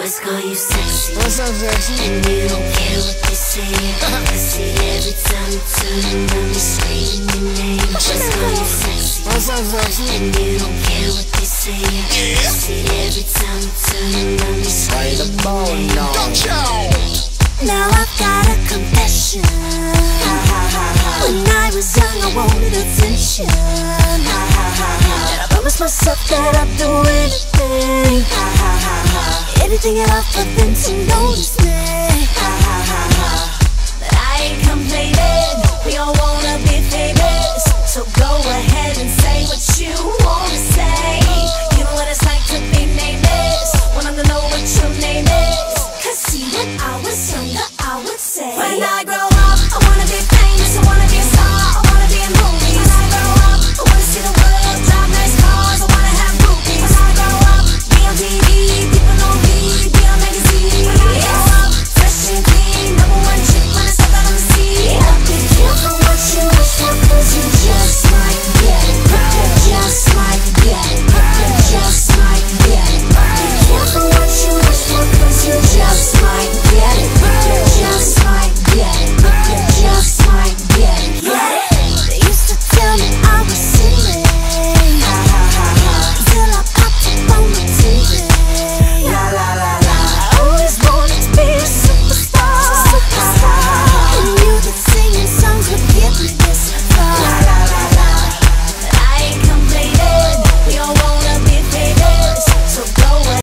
Boys call you sexy. What's up, sexy? And you don't care what they say. I see every time you turn around, you screaming your name. Boys call you sexy. What's up, sexy? And you don't care what they say. I see every time you turn around, you screaming your name. Now I've got a confession. When I was young, I wanted attention. And I promised myself that I'd do anything, anything at all for them to notice me. But I ain't complaining. We all wanna be famous, so go ahead and say what you wanna say. You know what it's like to be nameless when I don't know what your name is.